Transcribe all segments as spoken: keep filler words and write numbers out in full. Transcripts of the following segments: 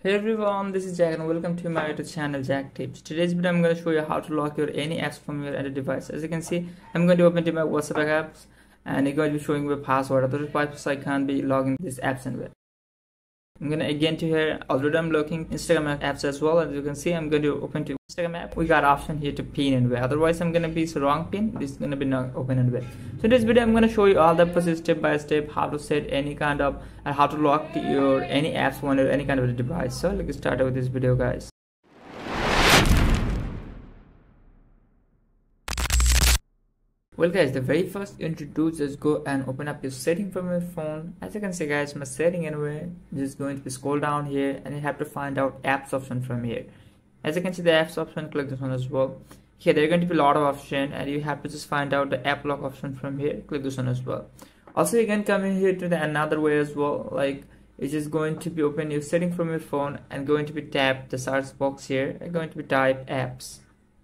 Hey everyone, this is Jack and welcome to my YouTube channel Jack Tips. Today's video I'm going to show you how to lock your any apps from your Android device. As you can see, I'm going to open to my WhatsApp apps and it's going to be showing me a password. Otherwise I can't be logging these apps anywhere. I'm going to again to here, already I'm looking Instagram apps as well. As you can see, I'm going to open to Instagram app. We got option here to pin anywhere. Otherwise I'm going to be so wrong pin. This is going to be not open anywhere. So in this video I'm going to show you all the process step by step how to set any kind of and how to lock your any apps on your any kind of device. So let's get started with this video, guys. Well guys, the very first you need to do is just go and open up your setting from your phone. As you can see guys, my setting anyway, just going to be scroll down here and you have to find out apps option from here. As you can see the apps option, click this one as well. Here there are going to be a lot of option and you have to just find out the app lock option from here. Click this one as well. Also you can come in here to the another way as well, like it's just going to be open your setting from your phone and going to be tap the search box here and going to be type apps.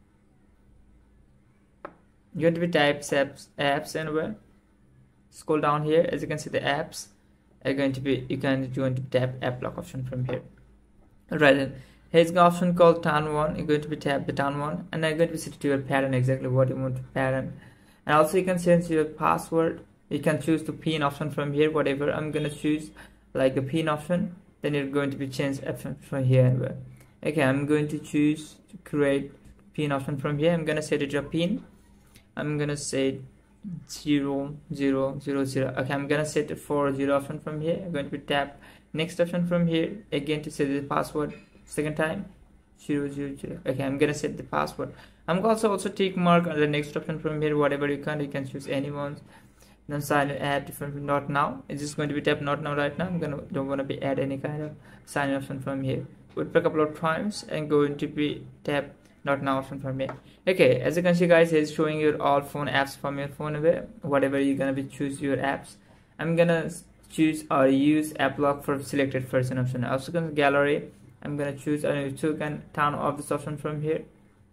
You're going to be type apps apps anywhere. Scroll down here. As you can see the apps are going to be you can going to tap app lock option from here. Alright then, here's the option called turn one. You're going to be tap the turn one and I'm going to be set to your pattern exactly what you want to pattern. And also you can change your password. You can choose the pin option from here, whatever. I'm gonna choose like the pin option, then you're going to be change option from here anywhere. Okay, I'm going to choose to create pin option from here. I'm gonna set it a pin. I'm gonna say zero zero zero zero. Okay, I'm gonna set it for zero option from here. I'm going to be tap next option from here again to set the password second time zero zero zero. Okay, I'm gonna set the password. I'm also also tick mark on the next option from here, whatever you can you can choose anyone. Then sign in add different not now. It's just going to be tap not now right now. I'm gonna don't want to be add any kind of sign option from here. Wait for a couple of times and going to be tap not now option from here. Okay, as you can see guys, it's showing your all phone apps from your phone away, whatever you're gonna be choose your apps. I'm gonna choose or use app lock for selected version option. Also gonna gallery, I'm gonna choose and you can turn off this option from here.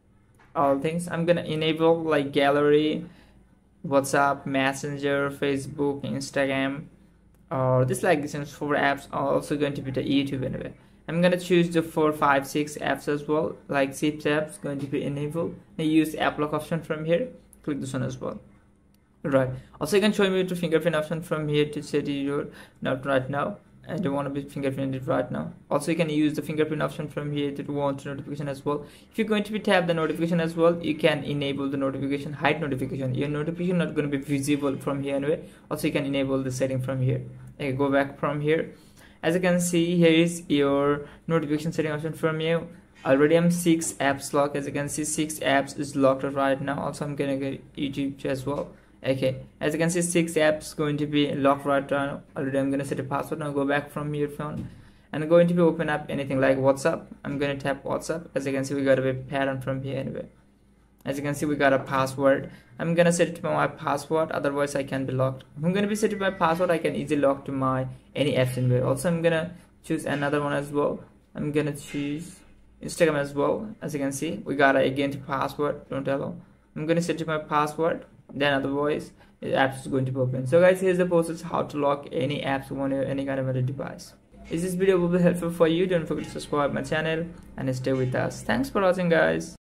All things I'm gonna enable like gallery, WhatsApp, Messenger, Facebook, Instagram, or this like this is four apps are also going to be the YouTube anyway. I'm gonna choose the four, five, six apps as well, like six apps going to be enabled. And use app lock option from here. Click this one as well. Right. Also, you can show me the fingerprint option from here to set your not right now. I don't want to be fingerprinted right now. Also, you can use the fingerprint option from here to want notification as well. If you're going to be tap the notification as well, you can enable the notification, hide notification. Your notification not going to be visible from here anyway. Also, you can enable the setting from here. Okay, go back from here. As you can see, here is your notification setting option from you. Already I'm six apps locked. As you can see, six apps is locked right now. Also I'm gonna get YouTube as well. Okay, as you can see, six apps going to be locked right now. Already I'm gonna set a password. Now go back from your phone and going to be open up anything like WhatsApp. I'm gonna tap WhatsApp. As you can see, we got a pattern from here anyway. As you can see, we got a password. I'm gonna set it to my password, otherwise I can be locked. If I'm gonna be set to my password, I can easily lock to my any apps anywhere. Also I'm gonna choose another one as well. I'm gonna choose Instagram as well. As you can see, we got a again to password, don't allow. I'm gonna set to my password, then otherwise the app is going to be open. So guys, here's the process how to lock any apps on your any kind of other device. If this video will be helpful for you, don't forget to subscribe my channel and stay with us. Thanks for watching guys.